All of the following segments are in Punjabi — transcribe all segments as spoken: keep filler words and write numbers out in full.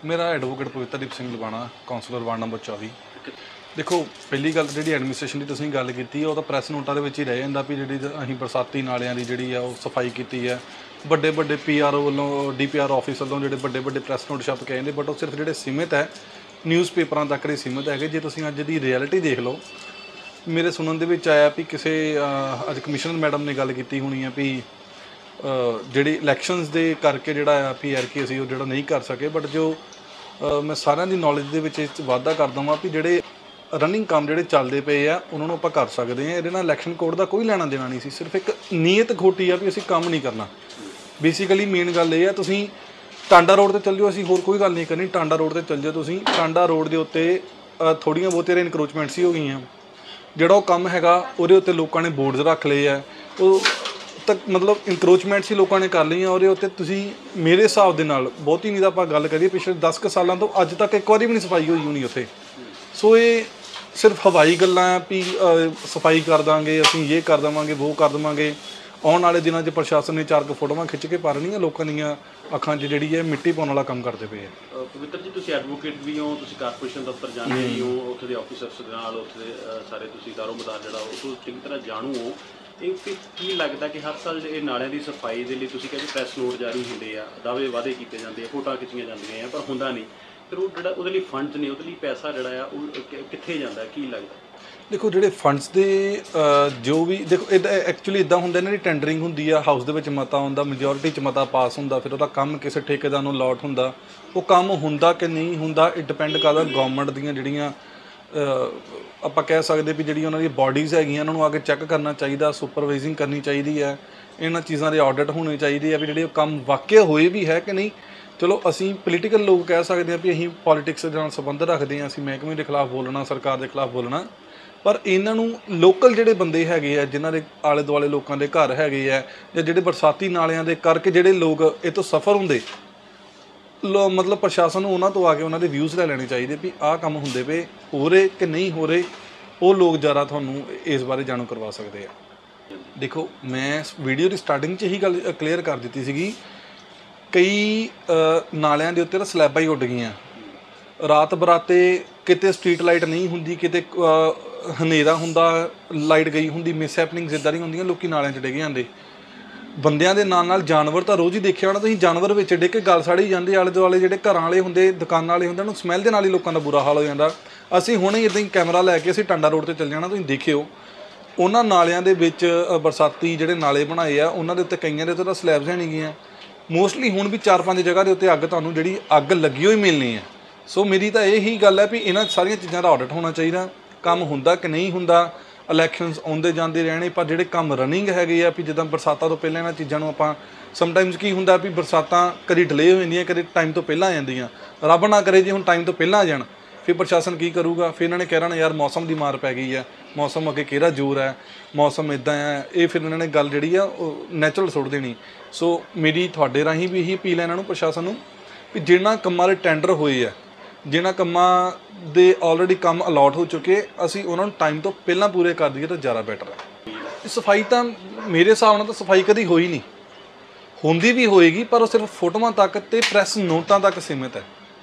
मेरा advocate Pavitardeep Singh Lavana councillor ward number चौबी। देखो पहली गल जी एडमिनिस्ट्रेशन की तुसीं गल की वो तो प्रैस नोटा के ही रह जाता भी जी अं बरसाती नालियां की जी सफाई की है बड़े बड़े पी आर ओ वालों डी पी आर ऑफिस वालों जो बड़े बड़े प्रैस नोट छप के आते बट वो सिर्फ जो सीमित है न्यूज़ पेपरों तक ही सीमित है। जे तुसीं अज की रियलिटी देख लो मेरे सुनन दे आया भी किसी अज कमिश्नर मैडम ने गल की होनी है भी ਜਿਹੜੀ ਇਲੈਕਸ਼ਨਸ ਦੇ ਕਰਕੇ ਜਿਹੜਾ ਆ ਪੀ ਆਰ ਕੇ ਅਸੀਂ ਉਹ ਜਿਹੜਾ ਨਹੀਂ ਕਰ ਸਕੇ ਬਟ ਜੋ ਮੈਂ ਸਾਰਿਆਂ ਦੀ ਨੌਲੇਜ ਦੇ ਵਿੱਚ ਇਸ ਵਾਧਾ ਕਰਦਾ ਹਾਂ ਵੀ ਜਿਹੜੇ ਰਨਿੰਗ ਕੰਮ ਜਿਹੜੇ ਚੱਲਦੇ ਪਏ ਆ ਉਹਨਾਂ ਨੂੰ ਆਪਾਂ ਕਰ ਸਕਦੇ ਹਾਂ। ਇਹਦੇ ਨਾਲ ਇਲੈਕਸ਼ਨ ਕੋਡ ਦਾ ਕੋਈ ਲੈਣਾ ਦੇਣਾ ਨਹੀਂ ਸੀ, ਸਿਰਫ ਇੱਕ ਨੀਅਤ ਖੋਟੀ ਆ ਵੀ ਅਸੀਂ ਕੰਮ ਨਹੀਂ ਕਰਨਾ। ਬੇਸਿਕਲੀ ਮੇਨ ਗੱਲ ਇਹ ਆ ਤੁਸੀਂ ਟਾਂਡਾ ਰੋਡ ਤੇ ਚੱਲ ਜਾਓ, ਅਸੀਂ ਹੋਰ ਕੋਈ ਗੱਲ ਨਹੀਂ ਕਰਨੀ। ਟਾਂਡਾ ਰੋਡ ਤੇ ਚੱਲ ਜਾਓ ਤੁਸੀਂ, ਟਾਂਡਾ ਰੋਡ ਦੇ ਉੱਤੇ ਥੋੜ੍ਹੀਆਂ ਬਹੁਤੀਆਂ ਇਨਕਰੋਚਮੈਂਟਸ ਹੀ ਹੋ ਗਈਆਂ। ਜਿਹੜਾ ਉਹ ਕੰਮ ਹੈਗਾ ਉਹਦੇ ਉੱਤੇ ਲੋਕਾਂ ਨੇ ਬੋਰਡਸ ਰੱਖ ਲਏ ਆ, ਉਹ तक मतलब इंक्रोचमेंट्स ही लोगों ने कर ली और उत्ते मेरे हिसाब के नाल बहुती नहीं तो आप गल करिए पिछले दस क सालों तो अज तक एक बार भी नहीं सफाई हुई होनी उत्थे। सो ये सिर्फ हवाई गल्लां भी सफाई कर देंगे असीं ये कर देवांगे वो कर देवांगे। आने वाले दिनों च प्रशासन ने चार क फोटोआं खिंच के पा रही लोगों दी अखां च जिहड़ी है मिट्टी पाउण वाला काम करते पे है। पवित्र जी तुसीं एडवोकेट भी हो, तुसीं कारपोरेशन दफ्तर जाते ही हो, उत्थे दे ऑफिसर्स दे नाल उत्थे दे सारे तुसीं दारोमदार जिहड़ा उस चंगी तरह जाणू हो। ਇਹ ਕੀ ਲੱਗਦਾ ਕਿ ਹਰ ਸਾਲ ਇਹ ਨਾਲਿਆਂ ਦੀ ਸਫਾਈ ਦੇ ਲਈ ਤੁਸੀਂ ਕਹਿੰਦੇ ਪ੍ਰੈਸ ਨੋਟ ਜਾਰੀ ਹੁੰਦੇ ਆ, ਦਾਅਵੇ ਵਾਅਦੇ ਕੀਤੇ ਜਾਂਦੇ ਆ, ਫੋਟੋਆਂ ਖਿੱਚੀਆਂ ਜਾਂਦੀਆਂ ਆ ਪਰ ਹੁੰਦਾ ਨਹੀਂ। ਫਿਰ ਉਹ ਜਿਹੜਾ ਉਹਦੇ ਲਈ ਫੰਡਸ ਨੇ ਉਹਦੇ ਲਈ ਪੈਸਾ ਜਿਹੜਾ ਆ ਉਹ ਕਿੱਥੇ ਜਾਂਦਾ ਕੀ ਲੱਗਦਾ? देखो ਜਿਹੜੇ ਫੰਡਸ ਦੇ ਜੋ ਵੀ ਦੇਖੋ ਇੱਦਾਂ ਐਕਚੁਅਲੀ ਇੱਦਾਂ ਹੁੰਦਾ ਇਹਨਾਂ ਦੀ ਟੈਂਡਰਿੰਗ ਹੁੰਦੀ ਆ, ਹਾਊਸ ਦੇ ਵਿੱਚ ਮਤਾ ਹੁੰਦਾ, ਮੈਜੋਰਿਟੀ 'ਚ ਮਤਾ ਪਾਸ ਹੁੰਦਾ, ਫਿਰ ਉਹਦਾ ਕੰਮ ਕਿਸੇ ਠੇਕੇਦਾਰ ਨੂੰ ਅਲਾਟ ਹੁੰਦਾ। ਉਹ ਕੰਮ ਹੁੰਦਾ ਕਿ ਨਹੀਂ ਹੁੰਦਾ ਇਹ ਡਿਪੈਂਡ ਕਰਦਾ ਗੌਰਮੈਂਟ ਦੀਆਂ ਜਿਹੜੀਆਂ ਆਪਾਂ ਕਹਿ ਸਕਦੇ ਵੀ ਜਿਹੜੀ ਉਹਨਾਂ ਦੀ ਬਾਡੀਜ਼ ਹੈਗੀਆਂ ਉਹਨਾਂ ਨੂੰ ਆ ਕੇ ਚੈੱਕ ਕਰਨਾ ਚਾਹੀਦਾ, ਸੁਪਰਵਾਈਜ਼ਿੰਗ ਕਰਨੀ ਚਾਹੀਦੀ ਹੈ, ਇਹਨਾਂ ਚੀਜ਼ਾਂ ਦੇ ਆਡਿਟ ਹੋਣੇ ਚਾਹੀਦੇ ਆ ਵੀ ਜਿਹੜੇ ਕੰਮ ਵਾਕਿਆ ਹੋਏ ਵੀ ਹੈ ਕਿ ਨਹੀਂ। ਚਲੋ ਅਸੀਂ ਪੋਲੀਟੀਕਲ ਲੋਕ ਕਹਿ ਸਕਦੇ ਹਾਂ ਵੀ ਅਸੀਂ ਪੋਲੀਟਿਕਸ ਨਾਲ ਸੰਬੰਧ ਰੱਖਦੇ ਹਾਂ, ਅਸੀਂ ਮਹਿਕਮੇ ਦੇ ਖਿਲਾਫ ਬੋਲਣਾ, ਸਰਕਾਰ ਦੇ ਖਿਲਾਫ ਬੋਲਣਾ, ਪਰ ਇਹਨਾਂ ਨੂੰ ਲੋਕਲ ਜਿਹੜੇ ਬੰਦੇ ਹੈਗੇ ਆ ਜਿਨ੍ਹਾਂ ਦੇ ਆਲੇ ਦੁਆਲੇ ਲੋਕਾਂ ਦੇ ਘਰ ਹੈਗੇ ਆ ਜਾਂ ਜਿਹੜੇ ਬਰਸਾਤੀ ਨਾਲਿਆਂ ਦੇ ਕਰਕੇ ਜਿਹੜੇ ਲੋਕ ਇਹ ਤੋਂ ਸਫਰ ਹੁੰਦੇ ਲੋ मतलब प्रशासन ਨੂੰ ਉਹਨਾਂ ਤੋਂ ਆ ਕੇ ਉਹਨਾਂ ਦੇ ਵਿਊਜ਼ ਲੈ ਲੈਣੇ ਚਾਹੀਦੇ ਵੀ ਆਹ ਕੰਮ ਹੁੰਦੇ ਪਏ ਹੋ ਰਹੇ ਕਿ ਨਹੀਂ ਹੋ ਰਹੇ। ਉਹ ਲੋਕ ਜ਼ਿਆਦਾ ਤੁਹਾਨੂੰ ਇਸ ਬਾਰੇ ਜਾਣੂ ਕਰਵਾ ਸਕਦੇ ਆ। ਦੇਖੋ ਮੈਂ ਵੀਡੀਓ ਦੀ ਸਟਾਰਟਿੰਗ 'ਚ ਹੀ ਗੱਲ ਕਲੀਅਰ ਕਰ ਦਿੱਤੀ ਸੀਗੀ, ਕਈ ਨਾਲਿਆਂ ਦੇ ਉੱਤੇ ਤਾਂ ਸਲੈਬਾਂ ਹੀ ਉੱਡ ਗਈਆਂ। ਰਾਤ ਬਰਾਤੇ ਕਿਤੇ ਸਟਰੀਟ ਲਾਈਟ ਨਹੀਂ ਹੁੰਦੀ, ਕਿਤੇ ਹਨੇਰਾ ਹੁੰਦਾ, ਲਾਈਟ ਗਈ ਹੁੰਦੀ, ਮਿਸ ਹੈਪਨਿੰਗਸ ਇੱਦਾਂ ਦੀਆਂ ਹੁੰਦੀਆਂ, ਲੋਕੀ ਨਾਲਿਆਂ 'ਚ ਡਿੱਗ ਜਾਂਦੇ। ਬੰਦਿਆਂ ਦੇ ਨਾਲ ਨਾਲ ਜਾਨਵਰ ਤਾਂ ਰੋਜ਼ ਹੀ ਦੇਖਿਆ ਹੋਣਾ ਤੁਸੀਂ, ਜਾਨਵਰ ਵਿੱਚ ਡਿੱਗ ਕੇ ਗਲ ਸਾੜੀ ਜਾਂਦੇ। ਆਲੇ ਦੁਆਲੇ ਜਿਹੜੇ ਘਰਾਂ ਵਾਲੇ ਹੁੰਦੇ, ਦੁਕਾਨਾਂ ਵਾਲੇ ਹੁੰਦੇ, ਉਹਨੂੰ ਸਮੈਲ ਦੇ ਨਾਲ ਹੀ ਲੋਕਾਂ ਦਾ ਬੁਰਾ ਹਾਲ ਹੋ ਜਾਂਦਾ। ਅਸੀਂ ਹੁਣੇ ਇੱਦਾਂ ਹੀ ਕੈਮਰਾ ਲੈ ਕੇ ਅਸੀਂ ਟਾਂਡਾ ਰੋਡ 'ਤੇ ਚੱਲ ਜਾਣਾ, ਤੁਸੀਂ ਦੇਖਿਓ ਉਹਨਾਂ ਨਾਲਿਆਂ ਦੇ ਵਿੱਚ ਬਰਸਾਤੀ ਜਿਹੜੇ ਨਾਲੇ ਬਣਾਏ ਆ ਉਹਨਾਂ ਦੇ ਉੱਤੇ ਕਈਆਂ ਦੇ ਉੱਤੇ ਤਾਂ ਸਲੈਬਸ ਹੈ ਨਹੀਂ ਗਈਆਂ। ਮੋਸਟਲੀ ਹੁਣ ਵੀ ਚਾਰ ਪੰਜ ਜਗ੍ਹਾ ਦੇ ਉੱਤੇ ਅੱਗ ਤੁਹਾਨੂੰ ਜਿਹੜੀ ਅੱਗ ਲੱਗੀ ਹੋਈ ਮਿਲਣੀ ਹੈ। ਸੋ ਮੇਰੀ ਤਾਂ ਇਹੀ ਗੱਲ ਹੈ ਵੀ ਇਹਨਾਂ ਸਾਰੀਆਂ ਚੀਜ਼ਾਂ ਦਾ ਆਡਿਟ ਹੋਣਾ ਚਾਹੀਦਾ, ਕੰਮ ਹੁੰਦਾ ਕਿ ਨਹੀਂ ਹੁੰਦਾ। ਇਲੈਕਸ਼ਨਸ ਆਉਂਦੇ ਜਾਂਦੇ ਰਹਿਣੇ ਪਰ ਜਿਹੜੇ ਕੰਮ ਰਨਿੰਗ ਹੈਗੇ ਆ ਵੀ ਜਿੱਦਾਂ ਬਰਸਾਤਾਂ ਤੋਂ ਪਹਿਲਾਂ ਇਹਨਾਂ ਚੀਜ਼ਾਂ ਨੂੰ ਆਪਾਂ ਸਮਟਾਈਮਸ ਕੀ ਹੁੰਦਾ ਵੀ ਬਰਸਾਤਾਂ ਕਦੀ ਡਿਲੇ ਹੋ ਜਾਂਦੀਆਂ, ਕਦੇ ਟਾਈਮ ਤੋਂ ਪਹਿਲਾਂ ਆ ਜਾਂਦੀਆਂ। ਰੱਬ ਨਾ ਕਰੇ ਜੇ ਹੁਣ ਟਾਈਮ ਤੋਂ ਪਹਿਲਾਂ ਆ ਜਾਣ ਫਿਰ ਪ੍ਰਸ਼ਾਸਨ ਕੀ ਕਰੂਗਾ? ਫਿਰ ਇਹਨਾਂ ਨੇ ਕਹਿਣਾ ਯਾਰ ਮੌਸਮ ਦੀ ਮਾਰ ਪੈ ਗਈ ਹੈ, ਮੌਸਮ ਅੱਗੇ ਕਿਹੜਾ ਜ਼ੋਰ ਹੈ, ਮੌਸਮ ਇੱਦਾਂ ਹੈ। ਇਹ ਫਿਰ ਇਹਨਾਂ ਨੇ ਗੱਲ ਜਿਹੜੀ ਆ ਉਹ ਨੈਚੁਰਲ ਸੁੱਟ ਦੇਣੀ। ਸੋ ਮੇਰੀ ਤੁਹਾਡੇ ਰਾਹੀਂ ਵੀ ਇਹੀ ਅਪੀਲ ਹੈ ਇਹਨਾਂ ਨੂੰ ਪ੍ਰਸ਼ਾਸਨ ਨੂੰ ਵੀ ਜਿਹਨਾਂ ਕੰਮਾਂ ਦੇ ਟੈਂਡਰ ਹੋਏ ਆ, ਜਿਹਨਾਂ ਕੰਮਾਂ ਦੇ ਆਲਰੇਡੀ ਕੰਮ ਅਲਾਟ ਹੋ ਚੁੱਕੇ, ਅਸੀਂ ਉਹਨਾਂ ਨੂੰ ਟਾਈਮ ਤੋਂ ਪਹਿਲਾਂ ਪੂਰੇ ਕਰ ਦਈਏ ਤਾਂ ਜ਼ਿਆਦਾ ਬੈਟਰ ਹੈ। ਸਫਾਈ ਤਾਂ ਮੇਰੇ ਹਿਸਾਬ ਨਾਲ ਤਾਂ ਸਫਾਈ ਕਦੀ ਹੋਈ ਨਹੀਂ, ਹੁੰਦੀ ਵੀ ਹੋਏਗੀ ਪਰ ਉਹ ਸਿਰਫ ਫੋਟੋਆਂ ਤੱਕ ਅਤੇ ਪ੍ਰੈਸ ਨੋਟਾਂ ਤੱਕ ਸੀਮਿਤ ਹੈ।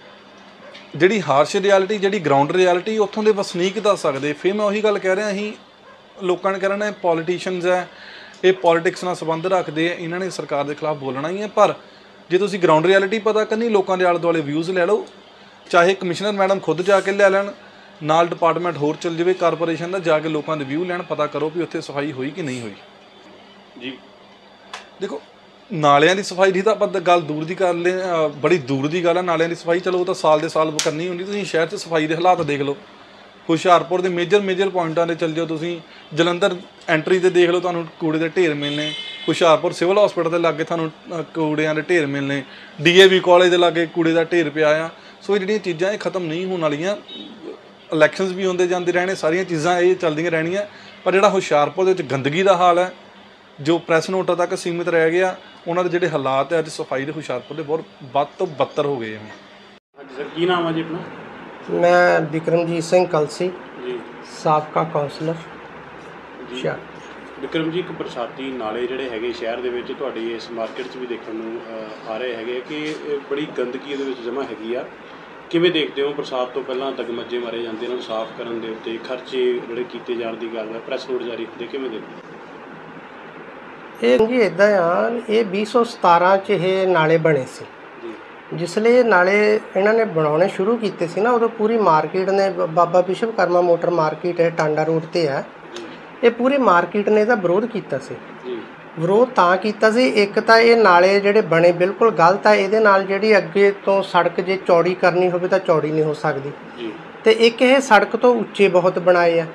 ਜਿਹੜੀ ਹਾਰਸ਼ ਰਿਐਲਿਟੀ, ਜਿਹੜੀ ਗਰਾਊਂਡ ਰਿਐਲਿਟੀ ਉੱਥੋਂ ਦੇ ਵਸਨੀਕ ਦੱਸ ਸਕਦੇ। ਫਿਰ ਮੈਂ ਉਹੀ ਗੱਲ ਕਹਿ ਰਿਹਾ, ਅਸੀਂ ਲੋਕਾਂ ਨੇ ਕਹਿਣਾ ਇਹ ਪੋਲੀਟੀਸ਼ੀਅਨਸ ਹੈ, ਇਹ ਪੋਲੀਟਿਕਸ ਨਾਲ ਸੰਬੰਧ ਰੱਖਦੇ ਆ, ਇਹਨਾਂ ਨੇ ਸਰਕਾਰ ਦੇ ਖਿਲਾਫ ਬੋਲਣਾ ਹੀ ਹੈ। ਪਰ ਜੇ ਤੁਸੀਂ ਗਰਾਊਂਡ ਰਿਐਲਿਟੀ ਪਤਾ ਕਰਨੀ, ਲੋਕਾਂ ਦੇ ਆਲੇ ਦੁਆਲੇ ਵਿਊਜ਼ ਲੈ ਲਓ, ਚਾਹੇ ਕਮਿਸ਼ਨਰ ਮੈਡਮ ਖੁਦ ਜਾ ਕੇ ਲੈ ਲੈਣ, ਨਾਲ ਡਿਪਾਰਟਮੈਂਟ ਹੋਰ ਚੱਲ ਜਾਵੇ ਕਾਰਪੋਰੇਸ਼ਨ ਦਾ, ਜਾ ਕੇ ਲੋਕਾਂ ਦੇ ਵਿਊ ਲੈਣ, ਪਤਾ ਕਰੋ ਵੀ ਉੱਥੇ ਸਫਾਈ ਹੋਈ ਕਿ ਨਹੀਂ ਹੋਈ। ਜੀ ਦੇਖੋ ਨਾਲਿਆਂ ਦੀ ਸਫਾਈ ਦੀ ਤਾਂ ਆਪਾਂ ਗੱਲ ਦੂਰ ਦੀ ਕਰ ਲੈ, ਬੜੀ ਦੂਰ ਦੀ ਗੱਲ ਹੈ ਨਾਲਿਆਂ ਦੀ ਸਫਾਈ। ਚਲੋ ਉਹ ਤਾਂ ਸਾਲ ਦੇ ਸਾਲ ਕਰਨੀ ਹੁੰਦੀ। ਤੁਸੀਂ ਸ਼ਹਿਰ 'ਚ ਸਫਾਈ ਦੇ ਹਾਲਾਤ ਦੇਖ ਲਓ, ਹੁਸ਼ਿਆਰਪੁਰ ਦੇ ਮੇਜਰ ਮੇਜਰ ਪੁਆਇੰਟਾਂ 'ਤੇ ਚੱਲ ਜਾਓ ਤੁਸੀਂ, ਜਲੰਧਰ ਐਂਟਰੀ 'ਤੇ ਦੇਖ ਲਓ ਤੁਹਾਨੂੰ ਕੂੜੇ ਦੇ ਢੇਰ ਮਿਲਣੇ, ਹੁਸ਼ਿਆਰਪੁਰ ਸਿਵਲ ਹਸਪੀਟਲ ਦੇ ਲਾਗੇ ਤੁਹਾਨੂੰ ਕੂੜਿਆਂ ਦੇ ਢੇਰ ਮਿਲਣੇ, ਡੀ ਏ ਵੀ ਕਾਲਜ ਦੇ ਲਾਗੇ ਕੂੜੇ ਦਾ ਢੇਰ ਪਿਆ ਆ। ਸੋ ਇਹ ਜਿਹੜੀਆਂ ਚੀਜ਼ਾਂ ਇਹ ਖਤਮ ਨਹੀਂ ਹੋਣ ਵਾਲੀਆਂ। ਇਲੈਕਸ਼ਨਸ ਵੀ ਆਉਂਦੇ ਜਾਂਦੇ ਰਹਿਣੇ, ਸਾਰੀਆਂ ਚੀਜ਼ਾਂ ਇਹ ਚੱਲਦੀਆਂ ਰਹਿਣੀਆਂ। ਪਰ ਜਿਹੜਾ ਹੁਸ਼ਿਆਰਪੁਰ ਦੇ ਵਿੱਚ ਗੰਦਗੀ ਦਾ ਹਾਲ ਹੈ, ਜੋ ਪ੍ਰੈਸ ਨੋਟਾਂ ਤੱਕ ਸੀਮਿਤ ਰਹਿ ਗਿਆ, ਉਹਨਾਂ ਦੇ ਜਿਹੜੇ ਹਾਲਾਤ ਹੈ ਅੱਜ ਸਫਾਈ ਦੇ ਹੁਸ਼ਿਆਰਪੁਰ ਦੇ ਬਹੁਤ ਵੱਧ ਤੋਂ ਬੱਤਰ ਹੋ ਗਏ ਹਨ। ਹਾਂਜੀ ਸਰ, ਕੀ ਨਾਮ ਹੈ ਜੀ ਆਪਣਾ? मैं बिक्रमजीत सिंह कलसी जी, साबका काउंसलर। जी। अच्छा ਵਿਕਰਮ ਜੀ, ਇੱਕ ਬਰਸਾਤੀ ਨਾਲੇ ਜਿਹੜੇ ਹੈਗੇ ਸ਼ਹਿਰ ਦੇ ਵਿੱਚ ਤੁਹਾਡੀ ਇਸ ਮਾਰਕੀਟ 'ਚ ਵੀ ਦੇਖਣ ਨੂੰ ਅ, ਆ ਰਹੇ ਹੈਗੇ ਕਿ ਇਹ ਬੜੀ ਗੰਦਗੀ ਇਹਦੇ ਵਿੱਚ ਜਮ੍ਹਾਂ ਹੈਗੀ ਆ। ਕਿਵੇਂ ਦੇਖਦੇ ਹੋ ਬਰਸਾਤ ਤੋਂ ਪਹਿਲਾਂ ਦਗਮੱਜੇ ਮਾਰੇ ਜਾਂਦੇ, ਇਹਨਾਂ ਨੂੰ ਸਾਫ਼ ਕਰਨ ਦੇ ਉੱਤੇ ਖਰਚੇ ਜਿਹੜੇ ਕੀਤੇ ਜਾਣ ਦੀ ਗੱਲ ਹੈ, ਪ੍ਰੈਸ ਨੋਟ ਜਾਰੀ ਹੁੰਦੇ, ਕਿਵੇਂ ਦੇਖਦੇ ਹੋ? ਇਹ ਜੀ ਇੱਦਾਂ ਆ, ਇਹ ਵੀਹ ਸੌ ਸਤਾਰਾਂ 'ਚ ਇਹ ਨਾਲੇ ਬਣੇ ਸੀ। ਜਿਸਲੇ ਇਹ ਨਾਲੇ ਇਹਨਾਂ ਨੇ ਬਣਾਉਣੇ ਸ਼ੁਰੂ ਕੀਤੇ ਸੀ ਨਾ, ਉਦੋਂ ਪੂਰੀ ਮਾਰਕੀਟ ਨੇ, ਬਾਬਾ ਵਿਸ਼ਵਕਰਮਾ ਮੋਟਰ ਮਾਰਕੀਟ ਇਹ ਟਾਂਡਾ ਰੋਡ 'ਤੇ ਆ, ਇਹ ਪੂਰੀ ਮਾਰਕੀਟ ਨੇ ਇਹਦਾ ਵਿਰੋਧ ਕੀਤਾ ਸੀ। ਵਿਰੋਧ ਤਾਂ ਕੀਤਾ ਸੀ, ਇੱਕ ਤਾਂ ਇਹ ਨਾਲੇ ਜਿਹੜੇ ਬਣੇ ਬਿਲਕੁਲ ਗਲਤ ਆ, ਇਹਦੇ ਨਾਲ ਜਿਹੜੀ ਅੱਗੇ ਤੋਂ ਸੜਕ ਜੇ ਚੌੜੀ ਕਰਨੀ ਹੋਵੇ ਤਾਂ ਚੌੜੀ ਨਹੀਂ ਹੋ ਸਕਦੀ, ਤੇ ਇੱਕ ਇਹ ਸੜਕ ਤੋਂ ਉੱਚੇ ਬਹੁਤ ਬਣਾਏ ਆ।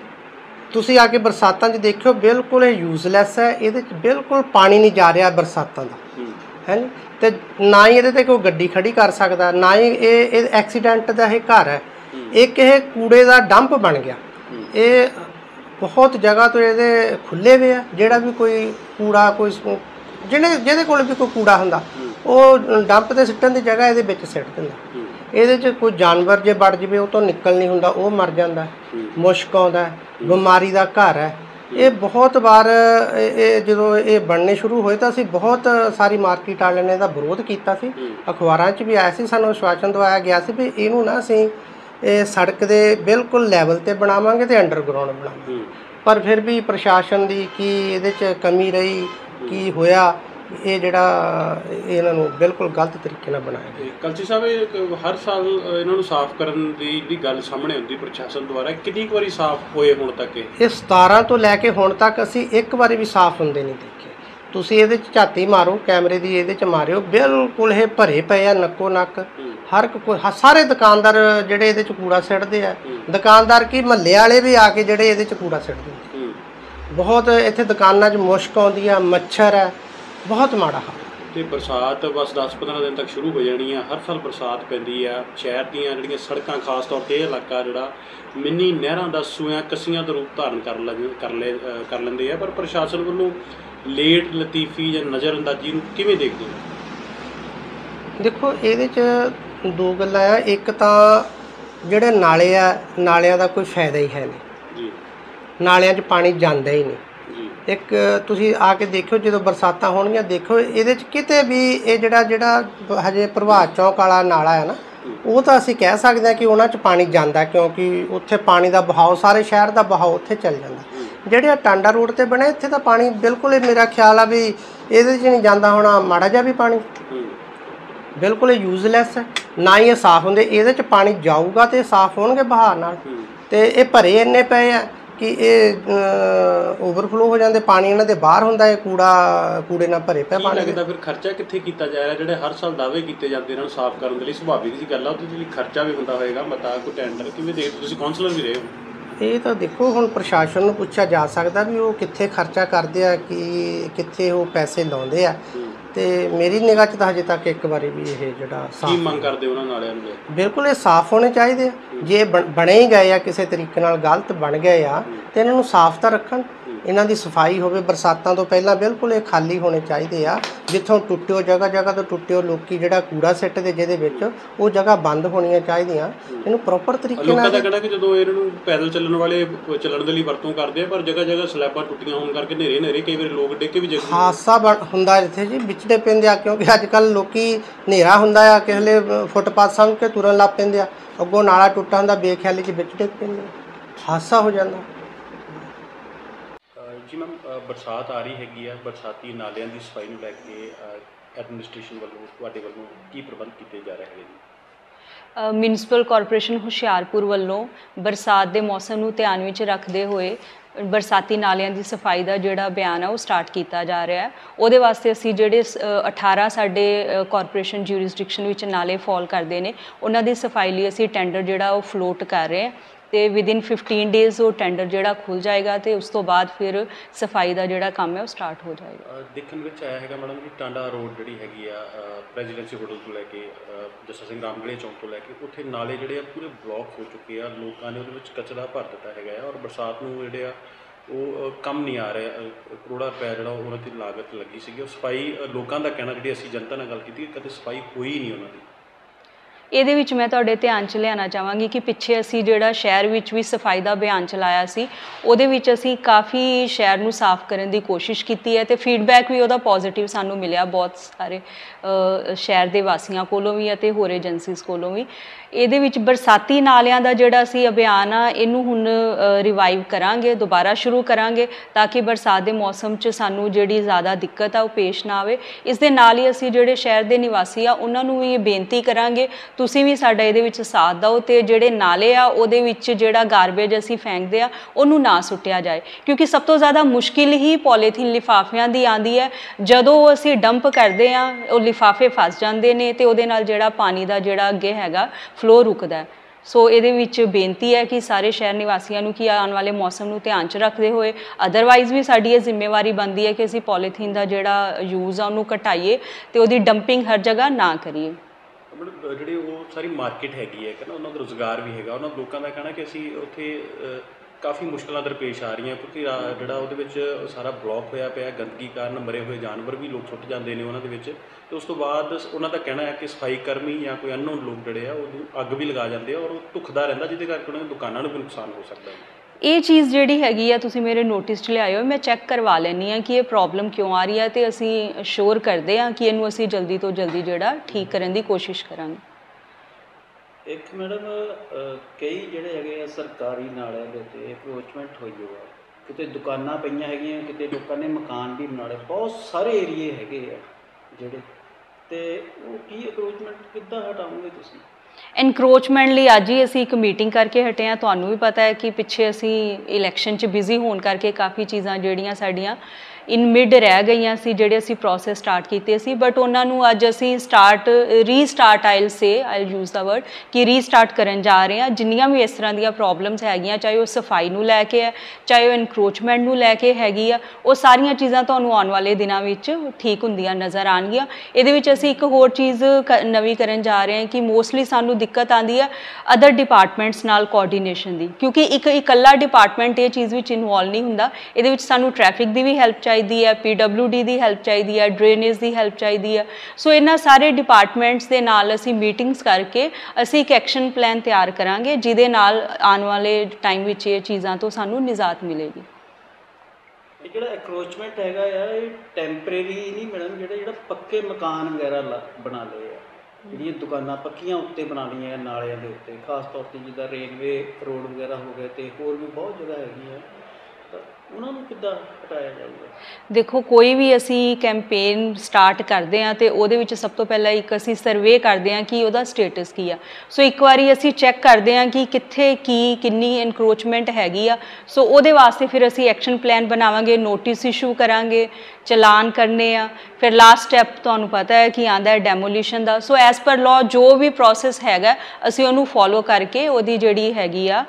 ਤੁਸੀਂ ਆ ਕੇ ਬਰਸਾਤਾਂ 'ਚ ਦੇਖਿਓ, ਬਿਲਕੁਲ ਇਹ ਯੂਜ਼ਲੈਸ ਹੈ, ਇਹਦੇ 'ਚ ਬਿਲਕੁਲ ਪਾਣੀ ਨਹੀਂ ਜਾ ਰਿਹਾ ਬਰਸਾਤਾਂ ਦਾ, ਹੈ ਜੀ। ਤੇ ਨਾ ਹੀ ਇਹਦੇ 'ਤੇ ਕੋਈ ਗੱਡੀ ਖੜੀ ਕਰ ਸਕਦਾ, ਨਾ ਹੀ ਇਹ ਇਹ ਐਕਸੀਡੈਂਟ ਦਾ ਇਹ ਘਰ ਹੈ। ਇੱਕ ਇਹ ਕੂੜੇ ਦਾ ਡੰਪ ਬਣ ਗਿਆ, ਇਹ ਬਹੁਤ ਜਗ੍ਹਾ ਤੋਂ ਇਹਦੇ ਖੁੱਲ੍ਹੇ ਵੇ ਆ, ਜਿਹੜਾ ਵੀ ਕੋਈ ਕੂੜਾ, ਕੋਈ ਜਿਹੜੇ ਜਿਹਦੇ ਕੋਲ ਵੀ ਕੋਈ ਕੂੜਾ ਹੁੰਦਾ ਉਹ ਡੰਪ 'ਤੇ ਸਿੱਟਣ ਦੀ ਜਗ੍ਹਾ ਇਹਦੇ ਵਿੱਚ ਸਿੱਟ ਦਿੰਦਾ। ਇਹਦੇ 'ਚ ਕੋਈ ਜਾਨਵਰ ਜੇ ਵੜ ਜਾਵੇ ਉਹ ਤੋਂ ਨਿਕਲ ਨਹੀਂ ਹੁੰਦਾ, ਉਹ ਮਰ ਜਾਂਦਾ, ਮੁਸ਼ਕ ਆਉਂਦਾ, ਬਿਮਾਰੀ ਦਾ ਘਰ ਹੈ ਇਹ। ਬਹੁਤ ਵਾਰ ਇਹ ਜਦੋਂ ਇਹ ਬਣਨੇ ਸ਼ੁਰੂ ਹੋਏ ਤਾਂ ਅਸੀਂ ਬਹੁਤ ਸਾਰੀ ਮਾਰਕੀਟ ਵਾਲਿਆਂ ਨੇ ਇਹਦਾ ਵਿਰੋਧ ਕੀਤਾ ਸੀ, ਅਖਬਾਰਾਂ 'ਚ ਵੀ ਆਇਆ ਸੀ, ਸਾਨੂੰ ਆਸ਼ਵਾਸਨ ਦਵਾਇਆ ਗਿਆ ਸੀ ਵੀ ਇਹਨੂੰ ਨਾ ਅਸੀਂ ਇਹ ਸੜਕ ਦੇ ਬਿਲਕੁਲ ਲੈਵਲ 'ਤੇ ਬਣਾਵਾਂਗੇ ਅਤੇ ਅੰਡਰਗਰਾਊਂਡ ਬਣਾਵਾਂਗੇ। ਪਰ ਫਿਰ ਵੀ ਪ੍ਰਸ਼ਾਸਨ ਦੀ ਕੀ ਇਹਦੇ 'ਚ ਕਮੀ ਰਹੀ, ਕੀ ਹੋਇਆ, ਇਹ ਜਿਹੜਾ ਇਹਨਾਂ ਨੂੰ ਬਿਲਕੁਲ ਗਲਤ ਤਰੀਕੇ ਨਾਲ ਬਣਾਇਆ ਗਿਆ। ਕਲਸੀ ਸਾਹਿਬ, ਇਹ ਹਰ ਸਾਲ ਇਹਨਾਂ ਨੂੰ ਸਾਫ਼ ਕਰਨ ਦੀ ਜਿਹੜੀ ਗੱਲ ਸਾਹਮਣੇ ਆਉਂਦੀ ਪ੍ਰਸ਼ਾਸਨ ਦੁਆਰਾ, ਕਿੰਨੀ ਕੁ ਵਾਰੀ ਸਾਫ਼ ਹੋਏ ਹੁਣ ਤੱਕ? ਇਹ ਸਤਾਰਾਂ ਤੋਂ ਲੈ ਕੇ ਹੁਣ ਤੱਕ ਅਸੀਂ ਇੱਕ ਵਾਰੀ ਵੀ ਸਾਫ਼ ਹੁੰਦੇ ਨਹੀਂ ਦੇਖੇ। ਤੁਸੀਂ ਇਹਦੇ 'ਚ ਝਾਤੀ ਮਾਰੋ, ਕੈਮਰੇ ਦੀ ਇਹਦੇ 'ਚ ਮਾਰਿਓ, ਬਿਲਕੁਲ ਇਹ ਭਰੇ ਪਏ ਆ ਨੱਕੋ ਨੱਕ। ਹਰ ਕੋਈ, ਸਾਰੇ ਦੁਕਾਨਦਾਰ ਜਿਹੜੇ ਇਹਦੇ 'ਚ ਕੂੜਾ ਸਿੱਟਦੇ ਆ, ਦੁਕਾਨਦਾਰ ਕੀ ਮਹੱਲੇ ਵਾਲੇ ਵੀ ਆ ਕੇ ਜਿਹੜੇ ਇਹਦੇ 'ਚ ਕੂੜਾ ਸਿੱਟਦੇ ਬਹੁਤ। ਇੱਥੇ ਦੁਕਾਨਾਂ 'ਚ ਮੁਸ਼ਕ ਆਉਂਦੀ ਆ, ਮੱਛਰ ਹੈ, ਬਹੁਤ ਮਾੜਾ ਹਾਲ। ਅਤੇ ਬਰਸਾਤ ਬਸ ਦਸ ਪੰਦਰਾਂ ਦਿਨ ਤੱਕ ਸ਼ੁਰੂ ਹੋ ਜਾਣੀ ਆ। ਹਰ ਸਾਲ ਬਰਸਾਤ ਪੈਂਦੀ ਆ, ਸ਼ਹਿਰ ਦੀਆਂ ਜਿਹੜੀਆਂ ਸੜਕਾਂ, ਖਾਸ ਤੌਰ 'ਤੇ ਇਹ ਇਲਾਕਾ ਜਿਹੜਾ ਮਿੰਨੀ ਨਹਿਰਾਂ ਦਾ ਸੂਇਆਂ ਕੱਸੀਆਂ ਦਾ ਰੂਪ ਧਾਰਨ ਕਰ ਲੈ ਕਰ ਲੈ ਕਰ ਲੈਂਦੇ ਆ। ਪਰ ਪ੍ਰਸ਼ਾਸਨ ਵੱਲੋਂ ਲੇਟ ਲਤੀਫੀ ਜਾਂ ਨਜ਼ਰਅੰਦਾਜ਼ੀ ਨੂੰ ਕਿਵੇਂ ਦੇਖਦੇ ਹੋ? ਦੇਖੋ, ਇਹਦੇ 'ਚ ਦੋ ਗੱਲਾਂ ਆ। ਇੱਕ ਤਾਂ ਜਿਹੜੇ ਨਾਲੇ ਆ, ਨਾਲਿਆਂ ਦਾ ਕੋਈ ਫਾਇਦਾ ਹੀ ਹੈ ਨਹੀਂ ਜੀ, ਨਾਲਿਆਂ 'ਚ ਪਾਣੀ ਜਾਂਦਾ ਹੀ ਨਹੀਂ। ਇੱਕ ਤੁਸੀਂ ਆ ਕੇ ਦੇਖਿਓ, ਜਦੋਂ ਬਰਸਾਤਾਂ ਹੋਣਗੀਆਂ ਦੇਖਿਓ, ਇਹਦੇ 'ਚ ਕਿਤੇ ਵੀ ਇਹ ਜਿਹੜਾ ਜਿਹੜਾ ਹਜੇ ਪ੍ਰਭਾਤ ਚੌਂਕ ਵਾਲਾ ਨਾਲਾ ਹੈ ਨਾ, ਉਹ ਤਾਂ ਅਸੀਂ ਕਹਿ ਸਕਦੇ ਹਾਂ ਕਿ ਉਹਨਾਂ 'ਚ ਪਾਣੀ ਜਾਂਦਾ, ਕਿਉਂਕਿ ਉੱਥੇ ਪਾਣੀ ਦਾ ਬਹਾਓ, ਸਾਰੇ ਸ਼ਹਿਰ ਦਾ ਬਹਾਓ ਉੱਥੇ ਚੱਲ ਜਾਂਦਾ। ਜਿਹੜੇ ਟਾਂਡਾ ਰੋਡ 'ਤੇ ਬਣੇ, ਇੱਥੇ ਤਾਂ ਪਾਣੀ ਬਿਲਕੁਲ, ਮੇਰਾ ਖਿਆਲ ਆ ਵੀ ਇਹਦੇ 'ਚ ਨਹੀਂ ਜਾਂਦਾ ਹੋਣਾ ਮਾੜਾ ਜਿਹਾ ਵੀ ਪਾਣੀ, ਬਿਲਕੁਲ ਯੂਜ਼ਲੈਸ ਹੈ, ਨਾ ਹੀ ਇਹ ਸਾਫ਼ ਹੁੰਦੇ। ਇਹਦੇ 'ਚ ਪਾਣੀ ਜਾਊਗਾ ਤੇ ਸਾਫ਼ ਹੋਣਗੇ ਬਹਾਰ ਨਾਲ, ਤੇ ਇਹ ਭਰੇ ਇੰਨੇ ਪਏ ਆ ਕਿ ਇਹ ਓਵਰਫਲੋ ਹੋ ਜਾਂਦੇ, ਪਾਣੀ ਇਹਨਾਂ ਦੇ ਬਾਹਰ ਹੁੰਦਾ, ਇਹ ਕੂੜਾ ਕੂੜੇ ਨਾਲ ਭਰੇ ਪਿਆ ਪਾਣੀ। ਲੱਗਦਾ ਫਿਰ ਖਰਚਾ ਕਿੱਥੇ ਕੀਤਾ ਜਾ ਰਿਹਾ? ਜਿਹੜੇ ਹਰ ਸਾਲ ਦਾਅਵੇ ਕੀਤੇ ਜਾਂਦੇ ਇਹਨਾਂ ਨੂੰ ਸਾਫ਼ ਕਰਨ ਦੇ ਲਈ, ਸੁਭਾਵਿਕ ਜੀ ਗੱਲ ਆ, ਉਹਦੇ ਲਈ ਖਰਚਾ ਵੀ ਹੁੰਦਾ ਹੋਏਗਾ, ਮਤਾ ਕੋਈ ਟੈਂਡਰ, ਕਿਵੇਂ ਦੇਖਦੇ ਤੁਸੀਂ? ਕਾਉਂਸਲਰ ਵੀ ਰਹੇ ਹੋ। ਇਹ ਤਾਂ ਦੇਖੋ, ਹੁਣ ਪ੍ਰਸ਼ਾਸਨ ਨੂੰ ਪੁੱਛਿਆ ਜਾ ਸਕਦਾ ਵੀ ਉਹ ਕਿੱਥੇ ਖਰਚਾ ਕਰਦੇ ਆ, ਕਿ ਕਿੱਥੇ ਉਹ ਪੈਸੇ ਲਾਉਂਦੇ ਆ। ਤੇ ਮੇਰੀ ਨਿਗਾਹ 'ਚ ਤਾਂ ਹਜੇ ਤੱਕ ਇੱਕ ਵਾਰੀ ਵੀ ਇਹ ਜਿਹੜਾ ਕੀ ਮੰਗ ਕਰਦੇ ਉਹਨਾਂ ਨਾਲਿਆਂ ਨੂੰ? ਬਿਲਕੁਲ ਇਹ ਸਾਫ਼ ਹੋਣੇ ਚਾਹੀਦੇ ਆ। ਜੇ ਬਣੇ ਹੀ ਗਏ ਆ, ਕਿਸੇ ਤਰੀਕੇ ਨਾਲ ਗਲਤ ਬਣ ਗਏ ਆ, ਤੇ ਇਹਨਾਂ ਨੂੰ ਸਾਫ਼ ਤਾਂ ਰੱਖਣ, ਇਹਨਾਂ ਦੀ ਸਫਾਈ ਹੋਵੇ। ਬਰਸਾਤਾਂ ਤੋਂ ਪਹਿਲਾਂ ਬਿਲਕੁਲ ਇਹ ਖਾਲੀ ਹੋਣੇ ਚਾਹੀਦੇ ਆ। ਜਿੱਥੋਂ ਟੁੱਟਿਓ, ਜਗ੍ਹਾ ਜਗ੍ਹਾ ਤੋਂ ਟੁੱਟਿਓ ਲੋਕੀ ਜਿਹੜਾ ਕੂੜਾ ਸਿੱਟਦੇ ਜਿਹਦੇ ਵਿੱਚ, ਉਹ ਜਗ੍ਹਾ ਬੰਦ ਹੋਣੀਆਂ ਚਾਹੀਦੀਆਂ। ਇਹਨੂੰ ਪ੍ਰੋਪਰ ਤਰੀਕੇ ਨਾਲ। ਲੋਕਾਂ ਦਾ ਕਹਿਣਾ ਕਿ ਜਦੋਂ ਇਹਨਾਂ ਨੂੰ ਪੈਦਲ ਚੱਲਣ ਵਾਲੇ ਚੱਲਣ ਦੇ ਲਈ ਵਰਤੋਂ ਕਰਦੇ ਆ, ਪਰ ਜਗ੍ਹਾ ਜਗ੍ਹਾ ਸਲੈਬਾਂ ਟੁੱਟੀਆਂ ਹੋਣ ਕਰਕੇ ਹਨੇਰੇ ਹਨੇਰੇ ਕਈ ਵਾਰੀ ਲੋਕ ਡਿੱਗ ਕੇ ਵੀ ਜਗ੍ਹਾ ਹਾਦਸਾ ਹੁੰਦਾ ਇੱਥੇ ਜੀ, ਵਿਚੜੇ ਪੈਂਦੇ ਆ। ਕਿਉਂਕਿ ਅੱਜ ਕੱਲ੍ਹ ਲੋਕੀ ਹਨੇਰਾ ਹੁੰਦਾ ਆ, ਕਿਸੇ ਵੇਲੇ ਫੁੱਟਪਾਥ ਸਮਝ ਕੇ ਤੁਰਨ ਲੱਗ ਪੈਂਦੇ ਆ, ਅੱਗੋਂ ਨਾਲਾ ਟੁੱਟਾ ਹੁੰਦਾ, ਬੇਖਿਆਲੀ 'ਚ ਵਿੱਚ ਡਿੱਗ ਪੈਂਦੇ, ਹਾਦਸਾ ਹੋ ਜਾਂਦਾ। ਜੀ ਮੈਮ, ਬਰਸਾਤ ਆ ਰਹੀ ਹੈਗੀ ਆ, ਬਰਸਾਤੀ ਨਾਲਿਆਂ ਦੀ ਸਫਾਈ ਨੂੰ ਲੈ ਕੇ ਐਡਮਿਨਿਸਟ੍ਰੇਸ਼ਨ ਵੱਲੋਂ, ਤੁਹਾਡੇ ਵੱਲੋਂ ਕੀ ਪ੍ਰਬੰਧ ਕੀਤੇ ਜਾ ਰਹੇ ਹੈਗੇ ਜੀ? ਮਿਊਨਿਸਪਲ ਕਾਰਪੋਰੇਸ਼ਨ ਹੁਸ਼ਿਆਰਪੁਰ ਵੱਲੋਂ ਬਰਸਾਤ ਦੇ ਮੌਸਮ ਨੂੰ ਧਿਆਨ ਵਿੱਚ ਰੱਖਦੇ ਹੋਏ ਬਰਸਾਤੀ ਨਾਲਿਆਂ ਦੀ ਸਫਾਈ ਦਾ ਜਿਹੜਾ ਬਿਆਨ ਆ ਉਹ ਸਟਾਰਟ ਕੀਤਾ ਜਾ ਰਿਹਾ ਹੈ। ਉਹਦੇ ਵਾਸਤੇ ਅਸੀਂ ਜਿਹੜੇ ਅਠਾਰਾਂ ਸਾਡੇ ਕਾਰਪੋਰੇਸ਼ਨ ਜੂਰਿਸਡਿਕਸ਼ਨ ਵਿੱਚ ਨਾਲੇ ਫਾਲ ਕਰਦੇ ਨੇ, ਉਹਨਾਂ ਦੀ ਸਫਾਈ ਲਈ ਅਸੀਂ ਟੈਂਡਰ ਜਿਹੜਾ ਉਹ ਫਲੋਟ ਕਰ ਰਹੇ ਹਾਂ, ਤੇ ਵਿਦਿਨ ਫਿਫਟੀਨ ਡੇਜ਼ ਉਹ ਟੈਂਡਰ ਜਿਹੜਾ ਖੁੱਲ੍ਹ ਜਾਏਗਾ, ਤੇ ਉਸ ਤੋਂ ਬਾਅਦ ਫਿਰ ਸਫਾਈ ਦਾ ਜਿਹੜਾ ਕੰਮ ਹੈ ਉਹ ਸਟਾਰਟ ਹੋ ਜਾਏਗਾ। ਦੇਖਣ ਵਿੱਚ ਆਇਆ ਹੈਗਾ ਮੈਡਮ ਕਿ ਟਾਂਡਾ ਰੋਡ ਜਿਹੜੀ ਹੈਗੀ ਆ, ਪ੍ਰੈਜ਼ੀਡੈਂਸੀ ਹੋਟਲ ਤੋਂ ਲੈ ਕੇ ਜੱਸਾ ਸਿੰਘ ਰਾਮਗੜ੍ਹੀਆ ਚੌਂਕ ਤੋਂ ਲੈ ਕੇ, ਉੱਥੇ ਨਾਲੇ ਜਿਹੜੇ ਆ ਪੂਰੇ ਬਲੌਕ ਹੋ ਚੁੱਕੇ ਆ, ਲੋਕਾਂ ਨੇ ਉਹਦੇ ਵਿੱਚ ਕਚਰਾ ਭਰ ਦਿੱਤਾ ਹੈਗਾ ਆ, ਔਰ ਬਰਸਾਤ ਨੂੰ ਜਿਹੜੇ ਆ ਉਹ ਕੰਮ ਨਹੀਂ ਆ ਰਿਹਾ। ਕਰੋੜਾਂ ਰੁਪਇਆ ਜਿਹੜਾ ਉਹਨਾਂ ਦੀ ਲਾਗਤ ਲੱਗੀ ਸੀਗੀ, ਉਹ ਸਫਾਈ ਲੋਕਾਂ ਦਾ ਕਹਿਣਾ, ਜਿਹੜੀ ਅਸੀਂ ਜਨਤਾ ਨਾਲ ਗੱਲ ਕੀਤੀ, ਕਦੇ ਸਫਾਈ ਹੋਈ ਨਹੀਂ ਉਹਨਾਂ ਦੀ। ਇਹਦੇ ਵਿੱਚ ਮੈਂ ਤੁਹਾਡੇ ਧਿਆਨ 'ਚ ਲਿਆਉਣਾ ਚਾਹਾਂਗੀ ਕਿ ਪਿੱਛੇ ਅਸੀਂ ਜਿਹੜਾ ਸ਼ਹਿਰ ਵਿੱਚ ਵੀ ਸਫਾਈ ਦਾ ਅਭਿਆਨ ਚਲਾਇਆ ਸੀ, ਉਹਦੇ ਵਿੱਚ ਅਸੀਂ ਕਾਫੀ ਸ਼ਹਿਰ ਨੂੰ ਸਾਫ਼ ਕਰਨ ਦੀ ਕੋਸ਼ਿਸ਼ ਕੀਤੀ ਹੈ ਤੇ ਫੀਡਬੈਕ ਵੀ ਉਹਦਾ ਪੋਜ਼ਿਟਿਵ ਸਾਨੂੰ ਮਿਲਿਆ ਬਹੁਤ ਸਾਰੇ ਸ਼ਹਿਰ ਦੇ ਵਾਸੀਆਂ ਕੋਲੋਂ ਵੀ ਅਤੇ ਹੋਰ ਏਜੰਸੀਜ਼ ਕੋਲੋਂ ਵੀ। ਇਹਦੇ ਵਿੱਚ ਬਰਸਾਤੀ ਨਾਲਿਆਂ ਦਾ ਜਿਹੜਾ ਅਸੀਂ ਅਭਿਆਨ ਆ ਇਹਨੂੰ ਹੁਣ ਰਿਵਾਈਵ ਕਰਾਂਗੇ, ਦੁਬਾਰਾ ਸ਼ੁਰੂ ਕਰਾਂਗੇ ਤਾਂ ਕਿ ਬਰਸਾਤ ਦੇ ਮੌਸਮ 'ਚ ਸਾਨੂੰ ਜਿਹੜੀ ਜ਼ਿਆਦਾ ਦਿੱਕਤ ਆ ਉਹ ਪੇਸ਼ ਨਾ ਆਵੇ। ਇਸ ਦੇ ਨਾਲ ਹੀ ਅਸੀਂ ਜਿਹੜੇ ਸ਼ਹਿਰ ਦੇ ਨਿਵਾਸੀ ਆ ਉਹਨਾਂ ਨੂੰ ਵੀ ਇਹ ਬੇਨਤੀ ਕਰਾਂਗੇ ਤੁਸੀਂ ਵੀ ਸਾਡਾ ਇਹਦੇ ਵਿੱਚ ਸਾਥ ਦਿਓ ਤੇ ਜਿਹੜੇ ਨਾਲੇ ਆ ਉਹਦੇ ਵਿੱਚ ਜਿਹੜਾ ਗਾਰਬੇਜ ਅਸੀਂ ਫੈਂਕਦੇ ਆ ਉਹਨੂੰ ਨਾ ਸੁੱਟਿਆ ਜਾਏ, ਕਿਉਂਕਿ ਸਭ ਤੋਂ ਜ਼ਿਆਦਾ ਮੁਸ਼ਕਿਲ ਹੀ ਪੋਲੀਥੀਨ ਲਿਫਾਫਿਆਂ ਦੀ ਆਉਂਦੀ ਹੈ। ਜਦੋਂ ਅਸੀਂ ਡੰਪ ਕਰਦੇ ਆ ਉਹ ਲਿਫਾਫੇ ਫਸ ਜਾਂਦੇ ਨੇ ਤੇ ਉਹਦੇ ਨਾਲ ਜਿਹੜਾ ਪਾਣੀ ਦਾ ਜਿਹੜਾ ਅੱਗੇ ਹੈਗਾ ਫਲੋ ਰੁਕਦਾ। ਸੋ ਇਹਦੇ ਵਿੱਚ ਬੇਨਤੀ ਹੈ ਕਿ ਸਾਰੇ ਸ਼ਹਿਰ ਨਿਵਾਸੀਆਂ ਨੂੰ ਕਿ ਆਉਣ ਵਾਲੇ ਮੌਸਮ ਨੂੰ ਧਿਆਨ 'ਚ ਰੱਖਦੇ ਹੋਏ ਅਦਰਵਾਈਜ਼ ਵੀ ਸਾਡੀ ਇਹ ਜ਼ਿੰਮੇਵਾਰੀ ਬਣਦੀ ਹੈ ਕਿ ਅਸੀਂ ਪੋਲੀਥੀਨ ਦਾ ਜਿਹੜਾ ਯੂਜ਼ ਆ ਉਹਨੂੰ ਘਟਾਈਏ ਤੇ ਉਹਦੀ ਡੰਪਿੰਗ ਹਰ ਜਗ੍ਹਾ ਨਾ ਕਰੀਏ। ਮਤਲਬ ਜਿਹੜੀ ਉਹ ਸਾਰੀ ਮਾਰਕੀਟ ਹੈਗੀ ਹੈ ਕਿ ਉਹਨਾਂ ਦਾ ਰੁਜ਼ਗਾਰ ਵੀ ਹੈਗਾ, ਉਹਨਾਂ ਲੋਕਾਂ ਦਾ ਕਹਿਣਾ ਕਿ ਅਸੀਂ ਉੱਥੇ ਕਾਫੀ ਮੁਸ਼ਕਲਾਂ ਦਰਪੇਸ਼ ਆ ਰਹੀਆਂ ਕਿਉਂਕਿ ਜਿਹੜਾ ਉਹਦੇ ਵਿੱਚ ਸਾਰਾ ਬਲੌਕ ਹੋਇਆ ਪਿਆ, ਗੰਦਗੀ ਕਾਰਨ ਮਰੇ ਹੋਏ ਜਾਨਵਰ ਵੀ ਲੋਕ ਸੁੱਟ ਜਾਂਦੇ ਨੇ ਉਹਨਾਂ ਦੇ ਵਿੱਚ ਤੇ ਉਸ ਤੋਂ ਬਾਅਦ ਉਹਨਾਂ ਦਾ ਕਹਿਣਾ ਹੈ ਕਿ ਸਫਾਈ ਕਰਮੀ ਜਾਂ ਕੋਈ ਅਨਨੋਨ ਲੋਕ ਜਿਹੜੇ ਆ ਉਹ ਅੱਗ ਵੀ ਲਗਾ ਜਾਂਦੇ ਆ ਔਰ ਉਹ ਧੁਖਦਾ ਰਹਿੰਦਾ ਜਿਹਦੇ ਕਰਕੇ ਉਹਨਾਂ ਦੀਆਂ ਦੁਕਾਨਾਂ ਨੂੰ ਵੀ ਨੁਕਸਾਨ ਹੋ ਸਕਦਾ ਹੈ। ਇਹ ਚੀਜ਼ ਜਿਹੜੀ ਹੈਗੀ ਆ ਤੁਸੀਂ ਮੇਰੇ ਨੋਟਿਸ 'ਚ ਲਿਆਇਓ, ਮੈਂ ਚੈੱਕ ਕਰਵਾ ਲੈਂਦੀ ਹਾਂ ਕਿ ਇਹ ਪ੍ਰੋਬਲਮ ਕਿਉਂ ਆ ਰਹੀ ਹੈ ਤੇ ਅਸੀਂ ਸ਼ੋਰ ਕਰਦੇ ਹਾਂ ਕਿ ਇਹਨੂੰ ਅਸੀਂ ਜਲਦੀ ਤੋਂ ਜਲਦੀ ਜਿਹੜਾ ਠੀਕ ਕਰਨ ਦੀ ਕੋਸ਼ਿਸ਼ ਕਰਾਂਗੇ। ਇੱਕ ਮੈਡਮ ਕਈ ਜਿਹੜੇ ਹੈਗੇ ਆ ਸਰਕਾਰੀ ਨਾਲਿਆਂ ਦੇ ਉੱਤੇ ਅਪਰੋਚਮੈਂਟ ਹੋਈ ਹੋਆ, ਕਿਤੇ ਦੁਕਾਨਾਂ ਪਈਆਂ ਹੈਗੀਆਂ, ਕਿਤੇ ਲੋਕਾਂ ਨੇ ਮਕਾਨ ਵੀ ਬਣਾ ਲਏ, ਬਹੁਤ ਸਾਰੇ ਏਰੀਏ ਹੈਗੇ ਆ ਜਿਹੜੇ, ਤੇ ਉਹ ਕੀ ਅਪਰੋਚਮੈਂਟ ਕਿੱਦਾਂ ਹਟਾਓਗੇ ਤੁਸੀਂ? ਐਨਕਰੋਚਮੈਂਟ ਲਈ ਅੱਜ ਹੀ ਅਸੀਂ ਇੱਕ ਮੀਟਿੰਗ ਕਰਕੇ ਹਟੇ ਹਾਂ। ਤੁਹਾਨੂੰ ਵੀ ਪਤਾ ਹੈ ਕਿ ਪਿੱਛੇ ਅਸੀਂ ਇਲੈਕਸ਼ਨ 'ਚ ਬਿਜ਼ੀ ਹੋਣ ਕਰਕੇ ਕਾफ़ੀ ਚੀਜ਼ਾਂ ਜਿਹੜੀਆਂ ਸਾਡੀਆਂ ਇਨ ਮਿਡ ਰਹਿ ਗਈਆਂ ਸੀ, ਜਿਹੜੇ ਅਸੀਂ ਪ੍ਰੋਸੈਸ ਸਟਾਰਟ ਕੀਤੇ ਸੀ, ਬਟ ਉਹਨਾਂ ਨੂੰ ਅੱਜ ਅਸੀਂ start restart I'll say I'll use ਦਾ ਵਰਡ ਕਿ ਰੀਸਟਾਰਟ ਕਰਨ ਜਾ ਰਹੇ ਹਾਂ। ਜਿੰਨੀਆਂ ਵੀ ਇਸ ਤਰ੍ਹਾਂ ਦੀਆਂ ਪ੍ਰੋਬਲਮਸ ਹੈਗੀਆਂ, ਚਾਹੇ ਉਹ ਸਫਾਈ ਨੂੰ ਲੈ ਕੇ ਹੈ, ਚਾਹੇ ਉਹ ਐਨਕਰੋਚਮੈਂਟ ਨੂੰ ਲੈ ਕੇ ਹੈਗੀ ਆ, ਉਹ ਸਾਰੀਆਂ ਚੀਜ਼ਾਂ ਤੁਹਾਨੂੰ ਆਉਣ ਵਾਲੇ ਦਿਨਾਂ ਵਿੱਚ ਠੀਕ ਹੁੰਦੀਆਂ ਨਜ਼ਰ ਆਉਣਗੀਆਂ। ਇਹਦੇ ਵਿੱਚ ਅਸੀਂ ਇੱਕ ਹੋਰ ਚੀਜ਼ ਨਵੀਂ ਕਰਨ ਜਾ ਰਹੇ ਹਾਂ ਕਿ ਮੋਸਟਲੀ ਸਾਨੂੰ ਦਿੱਕਤ ਆਉਂਦੀ ਹੈ ਅਦਰ ਡਿਪਾਰਟਮੈਂਟਸ ਨਾਲ ਕੋਆਰਡੀਨੇਸ਼ਨ ਦੀ, ਕਿਉਂਕਿ ਇੱਕ ਇਕੱਲਾ ਡਿਪਾਰਟਮੈਂਟ ਇਹ ਚੀਜ਼ ਵਿੱਚ ਇਨਵੋਲਵ ਨਹੀਂ ਹੁੰਦਾ। ਇਹਦੇ ਵਿੱਚ ਸਾਨੂੰ ਟ੍ਰੈਫਿਕ ਦੀ ਵੀ ਹੈਲਪ ਚਾਹੀਦੀ ਹੈ, ਪੀ ਡਬਲਿਊ ਡੀ ਦੀ ਹੈਲਪ ਚਾਹੀਦੀ ਹੈ, ਡਰੇਨੇਜ ਦੀ ਹੈਲਪ ਚਾਹੀਦੀ ਹੈ। ਸੋ ਇਹਨਾਂ ਸਾਰੇ ਡਿਪਾਰਟਮੈਂਟਸ ਦੇ ਨਾਲ ਅਸੀਂ ਮੀਟਿੰਗਸ ਕਰਕੇ ਅਸੀਂ ਇੱਕ ਐਕਸ਼ਨ ਪਲਾਨ ਤਿਆਰ ਕਰਾਂਗੇ ਜਿਹਦੇ ਨਾਲ ਆਉਣ ਵਾਲੇ ਟਾਈਮ ਵਿੱਚ ਇਹ ਚੀਜ਼ਾਂ ਤੋਂ ਸਾਨੂੰ ਨਿਜਾਤ ਮਿਲੇਗੀ। ਇਹ ਜਿਹੜਾ ਐਕਰੋਚਮੈਂਟ ਹੈਗਾ ਆ ਇਹ ਟੈਂਪਰੇਰੀ ਨਹੀਂ ਮੈਡਮ, ਜਿਹੜੇ ਜਿਹੜਾ ਪੱਕੇ ਮਕਾਨ ਵਗੈਰਾ ਬਣਾ ਲਏ ਆ, ਜਿਹੜੀਆਂ ਦੁਕਾਨਾਂ ਪੱਕੀਆਂ ਉੱਤੇ ਬਣਾ ਲਈਆਂ ਨਾਲਿਆਂ ਦੇ ਉੱਤੇ, ਖਾਸ ਤੌਰ 'ਤੇ ਜਿੱਦਾਂ ਰੇਲਵੇ ਰੋਡ ਵਗੈਰਾ ਹੋ ਗਏ ਤੇ ਹੋਰ ਵੀ ਬਹੁਤ ਜਗ੍ਹਾ ਹੈਗੀ ਆ, ਤਾਂ ਉਹਨਾਂ ਨੂੰ ਕਿੱਦਾਂ ਹਟਾਇਆ ਜਾਊਗਾ? ਦੇਖੋ, ਕੋਈ ਵੀ ਅਸੀਂ ਕੈਂਪੇਨ ਸਟਾਰਟ ਕਰਦੇ ਹਾਂ ਤੇ ਉਹਦੇ ਵਿੱਚ ਸਭ ਤੋਂ ਪਹਿਲਾਂ ਇੱਕ ਅਸੀਂ ਸਰਵੇ ਕਰਦੇ ਹਾਂ ਕਿ ਉਹਦਾ ਸਟੇਟਸ ਕੀ ਆ। ਸੋ ਇੱਕ ਵਾਰੀ ਅਸੀਂ ਚੈੱਕ ਕਰਦੇ ਹਾਂ ਕਿ ਕਿੱਥੇ ਕੀ ਕਿੰਨੀ ਐਨਕਰੋਚਮੈਂਟ ਹੈਗੀ ਆ। ਸੋ ਉਹਦੇ ਵਾਸਤੇ ਫਿਰ ਅਸੀਂ ਐਕਸ਼ਨ ਪਲਾਨ ਬਣਾਵਾਂਗੇ, ਨੋਟਿਸ ਇਸ਼ੂ ਕਰਾਂਗੇ, ਚਲਾਨ ਕਰਨੇ ਆ, ਫਿਰ ਲਾਸਟ ਸਟੈਪ ਤੁਹਾਨੂੰ ਪਤਾ ਹੈ ਕਿ ਆਉਂਦਾ ਹੈ ਡੈਮੋਲੀਸ਼ਨ ਦਾ। ਸੋ ਐਜ਼ ਪਰ ਲਾਅ ਜੋ ਵੀ ਪ੍ਰੋਸੈਸ ਹੈਗਾ ਅਸੀਂ ਉਹਨੂੰ ਫੋਲੋ ਕਰਕੇ ਉਹਦੀ ਜਿਹੜੀ ਹੈਗੀ ਆ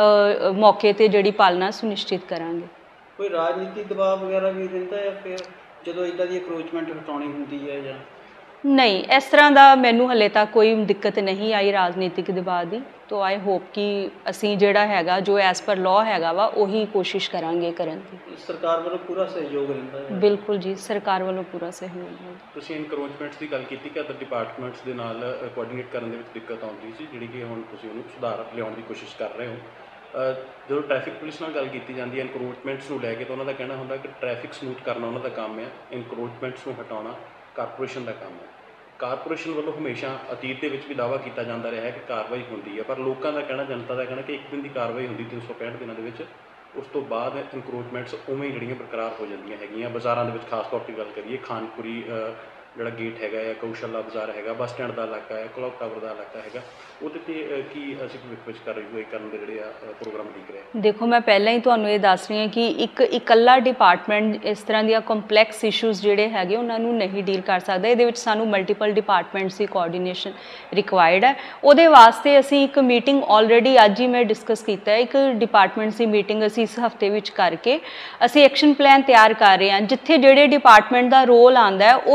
ਮੌਕੇ 'ਤੇ ਜਿਹੜੀ ਪਾਲਣਾ ਸੁਨਿਸ਼ਚਿਤ ਕਰਾਂਗੇ। ਕੋਈ ਰਾਜਨੀਤੀ ਦਬਾਅ ਵਗੈਰਾ ਵੀ ਰਹਿੰਦਾ ਹੈ ਫਿਰ ਜਦੋਂ ਇੱਦਾਂ ਦੀ ਅਕਰੋਚਮੈਂਟ ਹਟਾਉਣੀ ਹੁੰਦੀ ਹੈ ਜਾਂ ਨਹੀਂ? ਇਸ ਤਰ੍ਹਾਂ ਦਾ ਮੈਨੂੰ ਹਲੇ ਤੱਕ ਕੋਈ ਦਿੱਕਤ ਨਹੀਂ ਆਈ ਰਾਜਨੀਤਿਕ ਦਬਾਅ ਦੀ। ਤੋ ਆਈ ਹੋਪ ਕਿ ਅਸੀਂ ਜਿਹੜਾ ਹੈਗਾ ਜੋ ਐਜ਼ ਪਰ ਲਾਅ ਹੈਗਾ ਵਾ ਉਹੀ ਕੋਸ਼ਿਸ਼ ਕਰਾਂਗੇ ਕਰਨ ਦੀ। ਸਰਕਾਰ ਵੱਲੋਂ ਪੂਰਾ ਸਹਿਯੋਗ ਰਹਿੰਦਾ ਹੈ? ਬਿਲਕੁਲ ਜੀ, ਸਰਕਾਰ ਵੱਲੋਂ ਪੂਰਾ ਸਹਿਯੋਗ ਹੈ। ਤੁਸੀਂ ਇਨਕਰੋਚਮੈਂਟਸ ਦੀ ਗੱਲ ਕੀਤੀ ਕਿ ਅਦਰ ਡਿਪਾਰਟਮੈਂਟਸ ਦੇ ਨਾਲ ਕੋਆਰਡੀਨੇਟ ਕਰਨ ਦੇ ਵਿੱਚ ਦਿੱਕਤ ਆਉਂਦੀ ਸੀ, ਜਿਹੜੀ ਕਿ ਹੁਣ ਤੁਸੀਂ ਉਹਨੂੰ ਸੁਧਾਰ ਲਿਆਉਣ ਦੀ ਕੋਸ਼ਿਸ਼ ਕਰ ਰਹੇ ਹੋ। ਜਦੋਂ ਟ੍ਰੈਫਿਕ ਪੁਲਿਸ ਨਾਲ ਗੱਲ ਕੀਤੀ ਜਾਂਦੀ ਹੈ ਇਨਕਰੋਚਮੈਂਟਸ ਨੂੰ ਲੈ ਕੇ, ਤਾਂ ਉਹਨਾਂ ਦਾ ਕਹਿਣਾ ਹੁੰਦਾ ਕਿ ਟ੍ਰੈਫਿਕ ਸਮੂਥ ਕਰਨਾ ਉਹਨਾਂ ਦਾ ਕੰਮ ਹੈ, ਇਨਕਰੋਚਮੈਂਟਸ ਨੂੰ ਹਟਾਉਣਾ ਕਾਰਪੋਰੇਸ਼ਨ ਦਾ ਕੰਮ ਹੈ। ਕਾਰਪੋਰੇਸ਼ਨ ਵੱਲੋਂ ਹਮੇਸ਼ਾ ਅਤੀਤ ਦੇ ਵਿੱਚ ਵੀ ਦਾਅਵਾ ਕੀਤਾ ਜਾਂਦਾ ਰਿਹਾ ਹੈ ਕਿ ਕਾਰਵਾਈ ਹੁੰਦੀ ਹੈ, ਪਰ ਲੋਕਾਂ ਦਾ ਕਹਿਣਾ, ਜਨਤਾ ਦਾ ਕਹਿਣਾ ਕਿ ਇੱਕ ਦਿਨ ਦੀ ਕਾਰਵਾਈ ਹੁੰਦੀ ਤਿੰਨ ਸੌ ਪੈਂਹਠ ਦਿਨਾਂ ਦੇ ਵਿੱਚ, ਉਸ ਤੋਂ ਬਾਅਦ ਇਨਕਰੋਚਮੈਂਟਸ ਉਵੇਂ ਹੀ ਜਿਹੜੀਆਂ ਬਰਕਰਾਰ ਹੋ ਜਾਂਦੀਆਂ ਹੈਗੀਆਂ। ਬਾਜ਼ਾਰਾਂ ਦੇ ਵਿੱਚ ਖਾਸ ਤੌਰ 'ਤੇ ਗੱਲ ਕਰੀਏ, ਖਾਨਪੁਰੀ ਜਿਹੜਾ ਗੇਟ ਹੈਗਾ ਹੈ, ਕੌਸ਼ਲਾ ਬਾਜ਼ਾਰ ਹੈਗਾ, ਬੱਸ ਸਟੈਂਡ ਦਾ ਇਲਾਕਾ ਹੈ, ਕਲੌਕ ਟਾਵਰ ਦਾ ਇਲਾਕਾ ਹੈਗਾ, ਉਹਦੇ 'ਤੇ ਕੀ ਅਸੀਂ ਭਵਿੱਖ ਵਿੱਚ ਕਾਰਵਾਈ ਕਰਨ ਦੇ ਜਿਹੜੇ ਆ ਪ੍ਰੋਗਰਾਮ ਲਿਖ ਰਹੇ ਹਾਂ? ਦੇਖੋ, ਮੈਂ ਪਹਿਲਾਂ ਹੀ ਤੁਹਾਨੂੰ ਇਹ ਦੱਸ ਰਹੀ ਹਾਂ ਕਿ ਇੱਕ ਇਕੱਲਾ ਡਿਪਾਰਟਮੈਂਟ ਇਸ ਤਰ੍ਹਾਂ ਦੀਆਂ ਕੰਪਲੈਕਸ ਇਸ਼ੂਜ਼ ਜਿਹੜੇ ਹੈਗੇ ਉਹਨਾਂ ਨੂੰ ਨਹੀਂ ਡੀਲ ਕਰ ਸਕਦਾ। ਇਹਦੇ ਵਿੱਚ ਸਾਨੂੰ ਮਲਟੀਪਲ ਡਿਪਾਰਟਮੈਂਟਸ ਦੀ ਕੋਆਰਡੀਨੇਸ਼ਨ ਰਿਕੁਆਇਰਡ ਹੈ। ਉਹਦੇ ਵਾਸਤੇ ਅਸੀਂ ਇੱਕ ਮੀਟਿੰਗ ਆਲਰੇਡੀ ਅੱਜ ਹੀ ਮੈਂ ਡਿਸਕਸ ਕੀਤਾ ਹੈ। ਇੱਕ ਡਿਪਾਰਟਮੈਂਟਸ ਦੀ ਮੀਟਿੰਗ ਅਸੀਂ ਇਸ ਹਫਤੇ ਵਿੱਚ ਕਰਕੇ ਅਸੀਂ ਐਕਸ਼ਨ ਪਲਾਨ ਤਿਆਰ ਕਰ ਰਹੇ ਹਾਂ। ਜਿੱਥੇ ਜਿਹੜੇ ਡਿਪਾਰਟਮੈਂਟ ਦਾ ਰੋਲ ਆਉਂਦਾ ਹੈ ਉਹ ਰੋਲ ਨੂੰ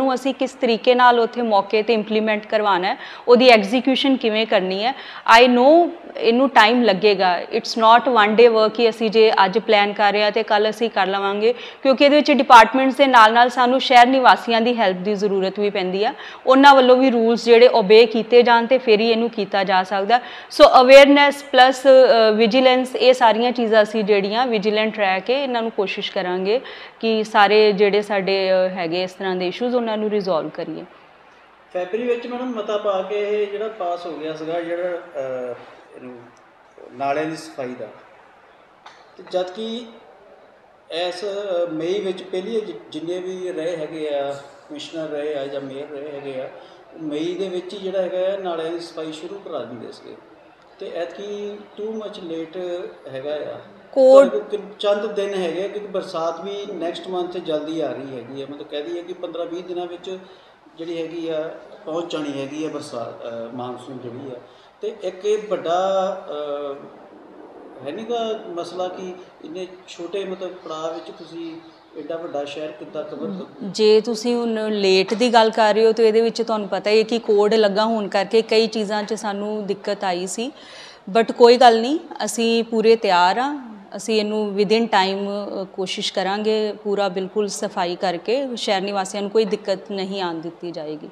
ਉਹਨੂੰ ਅਸੀਂ ਕਿਸ ਤਰੀਕੇ ਨਾਲ ਉੱਥੇ ਮੌਕੇ ਤੇ ਇੰਪਲੀਮੈਂਟ ਕਰਵਾਉਣਾ ਹੈ, ਉਹਦੀ ਐਗਜ਼ੀਕਿਊਸ਼ਨ ਕਿਵੇਂ ਕਰਨੀ ਹੈ। ਆਈ ਨੋ ਇਹਨੂੰ ਟਾਈਮ ਲੱਗੇਗਾ, it's not one day work ਕਿ ਅਸੀਂ ਜੇ ਅੱਜ ਪਲਾਨ ਕਰ ਰਹੇ ਹਾਂ ਤੇ ਕੱਲ ਅਸੀਂ ਕਰ ਲਵਾਂਗੇ, ਕਿਉਂਕਿ ਇਹਦੇ ਵਿੱਚ ਡਿਪਾਰਟਮੈਂਟਸ ਦੇ ਨਾਲ ਨਾਲ ਸਾਨੂੰ ਸ਼ਹਿਰ ਨਿਵਾਸੀਆਂ ਦੀ ਹੈਲਪ ਦੀ ਜ਼ਰੂਰਤ ਵੀ ਪੈਂਦੀ ਆ, ਉਹਨਾਂ ਵੱਲੋਂ ਵੀ ਰੂਲਸ ਜਿਹੜੇ ਓਬੇ ਕੀਤੇ ਜਾਣ ਤੇ ਫਿਰ ਹੀ ਇਹਨੂੰ ਕੀਤਾ ਜਾ ਸਕਦਾ। ਸੋ ਅਵੇਅਰਨੈਸ ਪਲੱਸ ਵਿਜੀਲੈਂਸ, ਇਹ ਸਾਰੀਆਂ ਚੀਜ਼ਾਂ ਅਸੀਂ ਜਿਹੜੀਆਂ ਵਿਜੀਲੈਂਟ ਰਹਿ ਕੇ ਇਹਨਾਂ ਨੂੰ ਕੋਸ਼ਿਸ਼ ਕਰਾਂਗੇ ਕਿ ਸਾਰੇ ਜਿਹੜੇ ਸਾਡੇ ਹੈਗੇ ਇਸ ਤਰ੍ਹਾਂ ਦੇ ਇਸ਼ੂਜ਼ ਉਹਨਾਂ ਨੂੰ ਰਿਜ਼ੋਲਵ ਕਰੀਏ। ਫੈਬਰੀ ਵਿੱਚ ਮੈਡਮ ਮਤਾ ਪਾ ਕੇ ਇਹ ਜਿਹੜਾ ਪਾਸ ਹੋ ਗਿਆ ਸੀਗਾ ਜਿਹੜਾ ਇਹਨੂੰ ਨਾਲਿਆਂ ਦੀ ਸਫਾਈ ਦਾ, ਤੇ ਜਦ ਕਿ ਇਸ ਮਈ ਵਿੱਚ ਪਹਿਲੀ ਜਿੰਨੇ ਵੀ ਰਹੇ ਹੈਗੇ ਆ ਕਮਿਸ਼ਨਰ ਰਹੇ ਆ ਜਾਂ ਮੇਅਰ ਰਹੇ ਹੈਗੇ ਆ, ਮਈ ਦੇ ਵਿੱਚ ਹੀ ਜਿਹੜਾ ਹੈਗਾ ਨਾਲਿਆਂ ਦੀ ਸਫਾਈ ਸ਼ੁਰੂ ਕਰਾ ਦਿੰਦੇ ਸੀਗੇ, ਤੇ ਐਤਕੀ ਟੂ ਮਚ ਲੇਟ ਹੈਗਾ ਆ। ਕੋਡ ਚੰਦ ਦਿਨ ਹੈਗੇ ਕਿਉਂਕਿ ਬਰਸਾਤ ਵੀ ਨੈਕਸਟ ਮੰਥ ਜਲਦੀ ਆ ਰਹੀ ਹੈਗੀ ਹੈ, ਮਤਲਬ ਕਹਿ ਦਈਏ ਕਿ ਪੰਦਰਾਂ ਵੀਹ ਦਿਨਾਂ ਵਿੱਚ ਜਿਹੜੀ ਹੈਗੀ ਆ ਪਹੁੰਚ ਜਾਣੀ ਹੈਗੀ ਆ ਬਰਸਾਤ ਮਾਨਸੂਨ ਜਿਹੜੀ ਆ। ਤੇ ਇੱਕ ਇਹ ਵੱਡਾ ਹੈ ਨਹੀਂ ਗਾ ਮਸਲਾ ਕਿ ਇੰਨੇ ਛੋਟੇ ਮਤਲਬ ਪੜਾਅ ਵਿੱਚ ਤੁਸੀਂ ਐਡਾ ਵੱਡਾ ਸ਼ਹਿਰ ਕਿੱਦਾਂ ਕਵਰ ਕਰੋ। ਜੇ ਤੁਸੀਂ ਹੁਣ ਲੇਟ ਦੀ ਗੱਲ ਕਰ ਰਹੇ ਹੋ ਤਾਂ ਇਹਦੇ ਵਿੱਚ ਤੁਹਾਨੂੰ ਪਤਾ ਹੀ ਹੈ ਕਿ ਕੋਡ ਲੱਗਾ ਹੋਣ ਕਰਕੇ ਕਈ ਚੀਜ਼ਾਂ 'ਚ ਸਾਨੂੰ ਦਿੱਕਤ ਆਈ ਸੀ, ਬਟ ਕੋਈ ਗੱਲ ਨਹੀਂ, ਅਸੀਂ ਪੂਰੇ ਤਿਆਰ ਹਾਂ। ਅਸੀਂ ਇਹਨੂੰ ਵਿਦਿਨ ਟਾਈਮ ਕੋਸ਼ਿਸ਼ ਕਰਾਂਗੇ ਪੂਰਾ ਬਿਲਕੁਲ ਸਫਾਈ ਕਰਕੇ ਸ਼ਹਿਰ ਨਿਵਾਸੀਆਂ ਨੂੰ ਕੋਈ ਦਿੱਕਤ ਨਹੀਂ ਆਉਣ ਦਿੱਤੀ ਜਾਏਗੀ।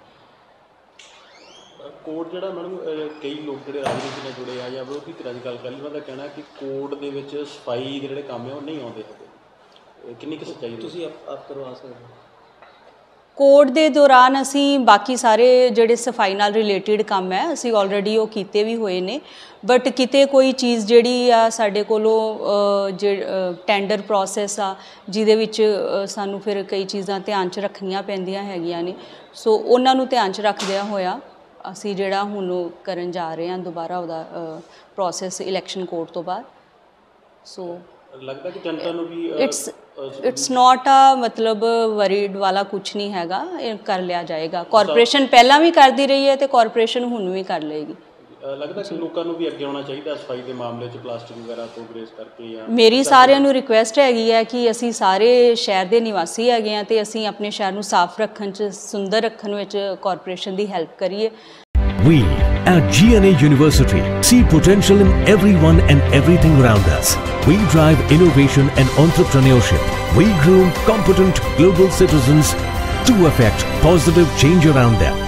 ਕੋਡ ਜਿਹੜਾ ਮੈਡਮ ਕਈ ਲੋਕ ਜਿਹੜੇ ਰਾਜਨੀਤੀ ਨਾਲ ਜੁੜੇ ਆ ਜਾਂ ਵਿਰੋਧੀ ਧਿਰਾਂ ਦੀ ਗੱਲ ਕਰ ਲਈ, ਉਹਨਾਂ ਦਾ ਕਹਿਣਾ ਕਿ ਕੋਡ ਦੇ ਵਿੱਚ ਸਫਾਈ ਦੇ ਜਿਹੜੇ ਕੰਮ ਆ ਉਹ ਨਹੀਂ ਆਉਂਦੇ ਹੈਗੇ, ਕਿੰਨੀ ਕੁ ਸੱਚਾਈ ਤੁਸੀਂ ਆਪ ਆਪ ਕਰਵਾ ਸਕਦੇ ਹੋ? ਕੋਡ ਦੇ ਦੌਰਾਨ ਅਸੀਂ ਬਾਕੀ ਸਾਰੇ ਜਿਹੜੇ ਸਫਾਈ ਨਾਲ ਰਿਲੇਟਿਡ ਕੰਮ ਹੈ ਅਸੀਂ ਆਲਰੇਡੀ ਉਹ ਕੀਤੇ ਵੀ ਹੋਏ ਨੇ, ਬਟ ਕਿਤੇ ਕੋਈ ਚੀਜ਼ ਜਿਹੜੀ ਆ ਸਾਡੇ ਕੋਲੋਂ ਜੇ ਟੈਂਡਰ ਪ੍ਰੋਸੈਸ ਆ ਜਿਹਦੇ ਵਿੱਚ ਸਾਨੂੰ ਫਿਰ ਕਈ ਚੀਜ਼ਾਂ ਧਿਆਨ 'ਚ ਰੱਖਣੀਆਂ ਪੈਂਦੀਆਂ ਹੈਗੀਆਂ ਨੇ, ਸੋ ਉਹਨਾਂ ਨੂੰ ਧਿਆਨ 'ਚ ਰੱਖਦਿਆਂ ਹੋਇਆ ਅਸੀਂ ਜਿਹੜਾ ਹੁਣ ਉਹ ਕਰਨ ਜਾ ਰਹੇ ਹਾਂ ਦੁਬਾਰਾ ਉਹਦਾ ਪ੍ਰੋਸੈਸ ਇਲੈਕਸ਼ਨ ਕੋਡ ਤੋਂ ਬਾਅਦ। ਸੋ ਲੱਗਦਾ ਕਿ ਜਨਤਾ ਨੂੰ ਵੀ ਇਟਸ ਇਟਸ ਨਾਟ ਆ ਮਤਲਬ ਵਰੀਡ ਵਾਲਾ ਕੁਛ ਨਹੀਂ ਹੈਗਾ, ਇਹ ਕਰ ਲਿਆ ਜਾਏਗਾ। ਕਾਰਪੋਰੇਸ਼ਨ ਪਹਿਲਾਂ ਵੀ ਕਰਦੀ ਰਹੀ ਹੈ ਤੇ ਕਾਰਪੋਰੇਸ਼ਨ ਹੁਣ ਵੀ ਕਰ ਲਏਗੀ। ਲੱਗਦਾ ਕਿ ਲੋਕਾਂ ਨੂੰ ਵੀ ਅੱਗੇ ਆਉਣਾ ਚਾਹੀਦਾ ਸਫਾਈ ਦੇ ਮਾਮਲੇ 'ਚ ਪਲਾਸਟਿਕ ਵਗੈਰਾ ਤੋਂ ਗਰੇਜ਼ ਕਰਕੇ। ਜਾਂ ਮੇਰੀ ਸਾਰਿਆਂ ਨੂੰ ਰਿਕੁਐਸਟ ਹੈਗੀ ਹੈ ਕਿ ਅਸੀਂ ਸਾਰੇ ਸ਼ਹਿਰ ਦੇ ਨਿਵਾਸੀ ਹੈਗੇ ਹਾਂ ਤੇ ਅਸੀਂ ਆਪਣੇ ਸ਼ਹਿਰ ਨੂੰ ਸਾਫ਼ ਰੱਖਣ 'ਚ ਸੁੰਦਰ ਰੱਖਣ ਵਿੱਚ ਕਾਰਪੋਰੇਸ਼ਨ ਦੀ ਹੈਲਪ ਕਰੀਏ। We at G N A University see potential in everyone and everything around us. We drive innovation and entrepreneurship. We groom competent global citizens to affect positive change around them.